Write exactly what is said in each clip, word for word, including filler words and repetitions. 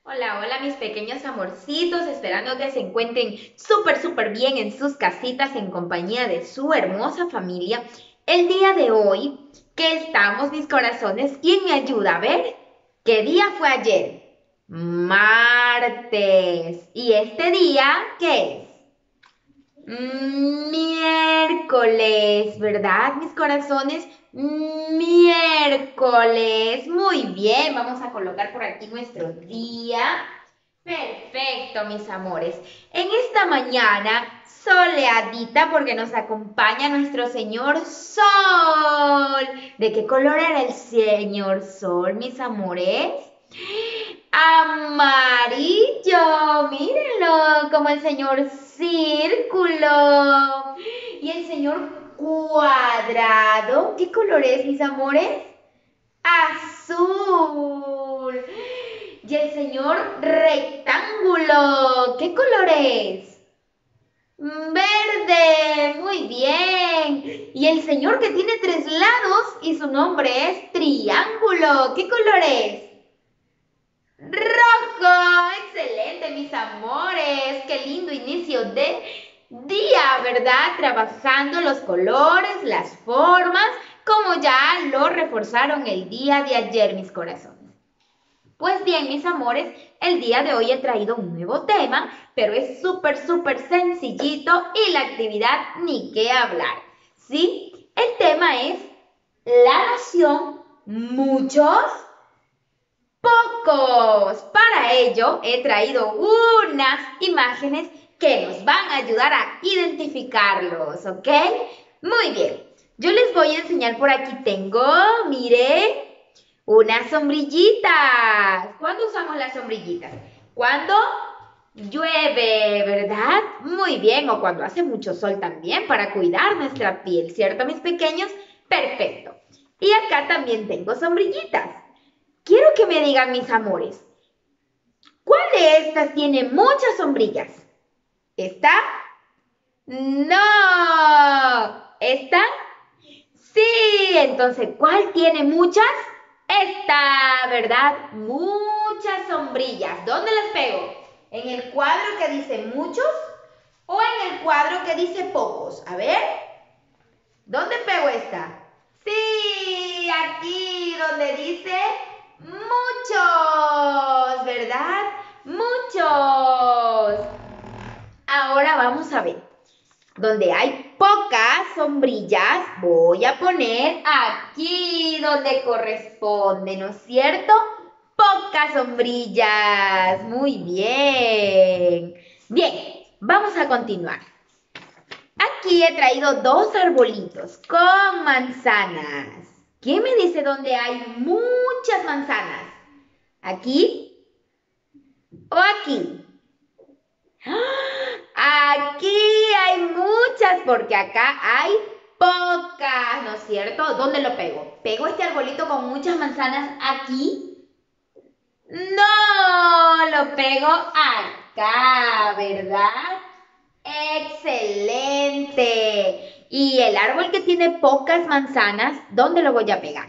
Hola, hola mis pequeños amorcitos, esperando que se encuentren súper, súper bien en sus casitas en compañía de su hermosa familia. El día de hoy, ¿qué estamos mis corazones? ¿Quién me ayuda a ver? ¿Qué día fue ayer? Martes. ¿Y este día qué es? Mm, Miércoles, ¿verdad, mis corazones? Miércoles. Muy bien, vamos a colocar por aquí nuestro día. Perfecto, mis amores. En esta mañana soleadita porque nos acompaña nuestro señor Sol. ¿De qué color era el señor Sol, mis amores? Amarillo, mírenlo, como el señor Círculo. Y el señor Cuadrado, ¿qué color es, mis amores? Azul. Y el señor Rectángulo, ¿qué color es? Verde, muy bien. Y el señor que tiene tres lados y su nombre es Triángulo, ¿qué color es? Rojo, excelente, mis amores. Qué lindo inicio de día, ¿verdad? Trabajando los colores, las formas, como ya lo reforzaron el día de ayer, mis corazones. Pues bien, mis amores, el día de hoy he traído un nuevo tema, pero es súper, súper sencillito y la actividad ni qué hablar. ¿Sí? El tema es la nación, muchos pocos. Para ello he traído unas imágenes que nos van a ayudar a identificarlos, ¿ok? Muy bien. Yo les voy a enseñar por aquí. Tengo, mire, unas sombrillitas. ¿Cuándo usamos las sombrillitas? Cuando llueve, ¿verdad? Muy bien. O cuando hace mucho sol también para cuidar nuestra piel, ¿cierto, mis pequeños? Perfecto. Y acá también tengo sombrillitas. Quiero que me digan, mis amores, ¿cuál de estas tiene muchas sombrillas? ¿Esta? No. ¿Esta? Sí. Entonces, ¿cuál tiene muchas? Esta, ¿verdad? Muchas sombrillas. ¿Dónde las pego? ¿En el cuadro que dice muchos o en el cuadro que dice pocos? A ver, ¿dónde pego esta? Sí, aquí donde dice muchos, ¿verdad? Muchos. Ahora vamos a ver. Donde hay pocas sombrillas, voy a poner aquí donde corresponde, ¿no es cierto? Pocas sombrillas. Muy bien. Bien, vamos a continuar. Aquí he traído dos arbolitos con manzanas. ¿Quién me dice dónde hay muchas manzanas? ¿Aquí o aquí? ¡Ah! Aquí hay muchas porque acá hay pocas, ¿no es cierto? ¿Dónde lo pego? ¿Pego este arbolito con muchas manzanas aquí? No, lo pego acá, ¿verdad? Excelente. Y el árbol que tiene pocas manzanas, ¿dónde lo voy a pegar?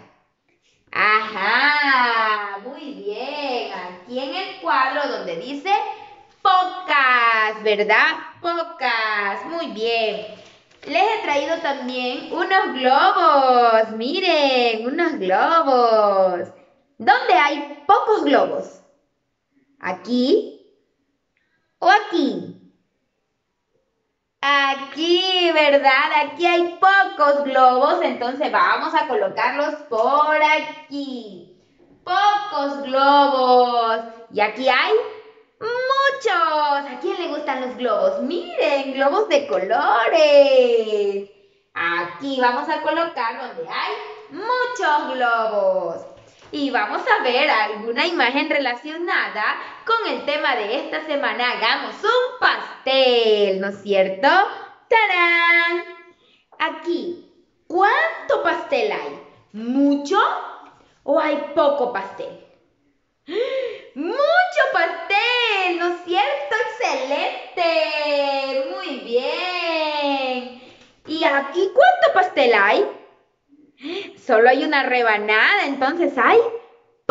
Ajá, muy bien. Aquí en el cuadro donde dice pocas, ¿verdad? Pocas, muy bien. Les he traído también unos globos. Miren, unos globos. ¿Dónde hay pocos globos? ¿Aquí o aquí? Aquí, ¿verdad? Aquí hay pocos globos, entonces vamos a colocarlos por aquí. Pocos globos. Y aquí hay muchos. ¿A quién le gustan los globos? Miren, globos de colores. Aquí vamos a colocar donde hay muchos globos. Y vamos a ver alguna imagen relacionada con el tema de esta semana. Hagamos un pastel, ¿no es cierto? ¡Tarán! Aquí, ¿cuánto pastel hay? ¿Mucho o hay poco pastel? ¡Mucho pastel! ¿No es cierto? ¡Excelente! Muy bien. ¿Y aquí cuánto pastel hay? Solo hay una rebanada, entonces hay poco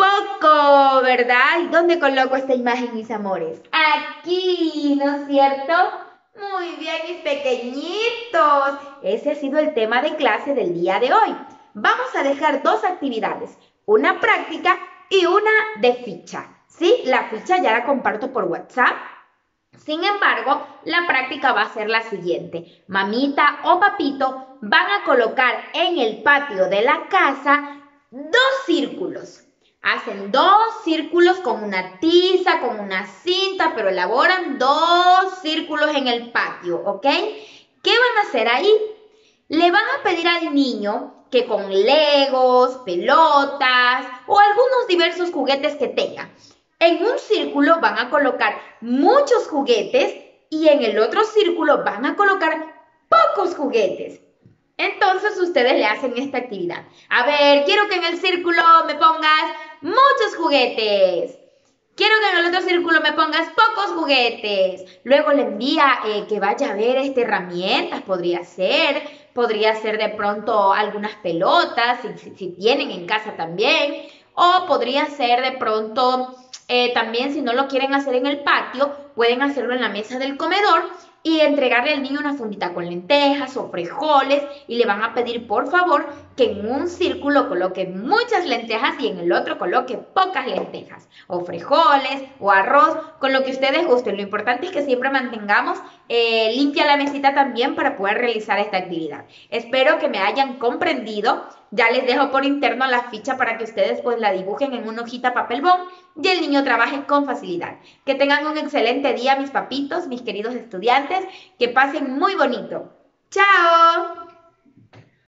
poco, ¿verdad? ¿Y dónde coloco esta imagen, mis amores? Aquí, ¿no es cierto? Muy bien, mis pequeñitos. Ese ha sido el tema de clase del día de hoy. Vamos a dejar dos actividades, una práctica y una de ficha. ¿Sí? La ficha ya la comparto por WhatsApp. Sin embargo, la práctica va a ser la siguiente. Mamita o papito van a colocar en el patio de la casa dos círculos. Hacen dos círculos con una tiza, con una cinta, pero elaboran dos círculos en el patio, ¿ok? ¿Qué van a hacer ahí? Le van a pedir al niño que con legos, pelotas o algunos diversos juguetes que tenga, en un círculo van a colocar muchos juguetes y en el otro círculo van a colocar pocos juguetes. Entonces ustedes le hacen esta actividad. A ver, quiero que en el círculo me pongas muchos juguetes. Quiero que en el otro círculo me pongas pocos juguetes. Luego le envía eh, que vaya a ver este, herramientas, podría ser. Podría ser de pronto algunas pelotas, si, si, si tienen en casa también. O podría ser de pronto, eh, también si no lo quieren hacer en el patio, pueden hacerlo en la mesa del comedor y entregarle al niño una fundita con lentejas o frijoles y le van a pedir por favor que en un círculo coloque muchas lentejas y en el otro coloque pocas lentejas o frijoles o arroz, con lo que ustedes gusten. Lo importante es que siempre mantengamos eh, limpia la mesita también para poder realizar esta actividad. Espero que me hayan comprendido. Ya les dejo por interno la ficha para que ustedes pues la dibujen en una hojita papel bond y el niño trabaje con facilidad. Que tengan un excelente día, mis papitos, mis queridos estudiantes. Que pasen muy bonito. ¡Chao!